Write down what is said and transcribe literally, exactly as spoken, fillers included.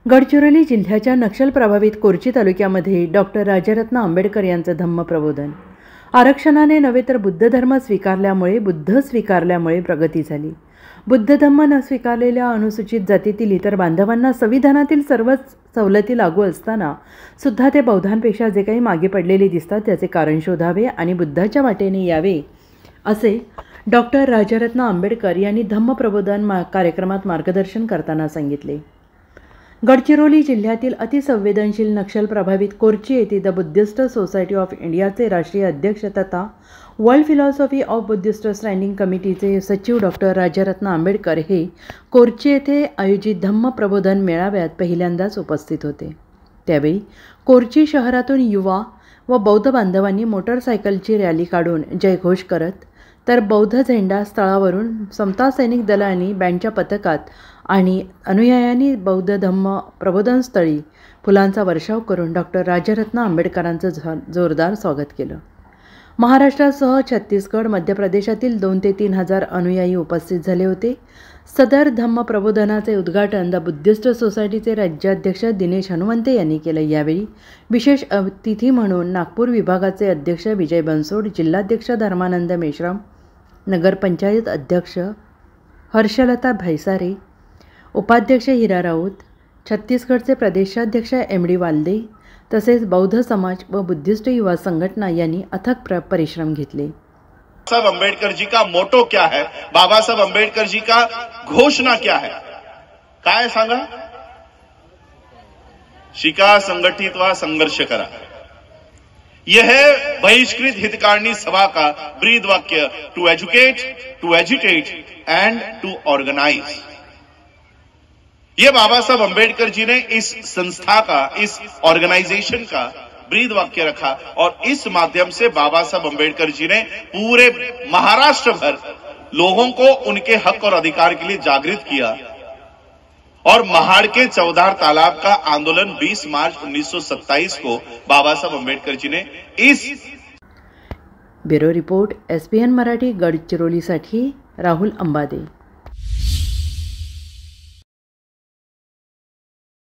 गडचिरोली जिल्ह्याच्या नक्षल प्रभावित कोरची तालुक्यामध्ये डॉक्टर राजरत्न आंबेडकर यांचं धम्म प्रबोधन. आरक्षणाने नव्हे तर बुद्ध धर्म स्वीकारल्यामुळे बुद्ध स्वीकारल्यामुळे प्रगती झाली. बुद्ध धम्म न स्वीकारलेल्या अनुसूचित जातीतील इतर बांधवांना संविधानातील सर्वच सवलती लागू असताना सुद्धा ते बौद्धांपेक्षा जे काही मागे पडलेले दिसतात त्याचे कारण शोधावे आणि बुद्धाच्या वाटेने यावे असे डॉक्टर राजरत्न आंबेडकर यांनी धम्म प्रबोधन मा कार्यक्रमात मार्गदर्शन करताना सांगितले. गडचिरोली जिल्ह्यातील अतिसंवेदनशील नक्षल प्रभावित कोरची येथे द बुद्धिस्ट सोसायटी ऑफ इंडियाचे राष्ट्रीय अध्यक्ष तथा world philosophy of Buddhist standing कमिटीचे सचिव डॉक्टर राजरत्न आंबेडकर हे कोरची येथे आयोजित धम्म प्रबोधन मेळाव्यात पहिल्यांदाच उपस्थित होते. त्यावेळी कोरची शहरातून युवा व बौद्ध बांधवांनी मोटरसायकलची रॅली काढून जयघोष करत तर बौद्ध झेंडा स्थळावरून समता सैनिक दलांनी बँडच्या पथकात आणि अनुयायांनी बौद्ध धम्म प्रबोधनस्थळी फुलांचा वर्षाव करून डॉक्टर राजरत्न आंबेडकरांचं जोरदार स्वागत केलं. महाराष्ट्रासह छत्तीसगड, मध्य प्रदेशातील दोन ते तीन हजार अनुयायी उपस्थित झाले होते. सदर धम्म प्रबोधनाचे उद्घाटन द बुद्धिस्ट सोसायटीचे राज्याध्यक्ष दिनेश हनुमंते यांनी केलं. यावेळी विशेष अतिथी म्हणून नागपूर विभागाचे अध्यक्ष विजय बनसोड, जिल्हाध्यक्ष धर्मानंद मेश्राम, नगरपंचायत अध्यक्ष हर्षलता भैसारे, उपाध्यक्ष हिरा राऊत, छत्तीसगडचे प्रदेशाध्यक्ष एम डी वाल्दे तसेच बौद्ध समाज व बुद्धिस्ट युवा संघटना यांनी अथक परिश्रम घेतले. साहब अम्बेडकर जी का मोटो क्या है, बाबा साहब अम्बेडकर जी का घोषणा क्या है, काय सांगा? शिका, संगठित व संघर्ष करा. यह है बहिष्कृत हितकारिणी सभा का ब्रीद वाक्य, to educate, to agitate and to organise. ये बाबा साहब अम्बेडकर जी ने इस संस्था का, इस ऑर्गेनाइजेशन का ब्रीद वाक्य रखा और इस माध्यम से बाबा साहब अम्बेडकर जी ने पूरे महाराष्ट्र भर लोगों को उनके हक और अधिकार के लिए जागृत किया और महाड़ के चौधार तालाब का आंदोलन बीस मार्च उन्नीस सौ सत्ताईस को बाबा साहब अम्बेडकर जी ने इस. Bureau report S P N Marathi. गडचिरोलीसाठी राहुल अंबादे.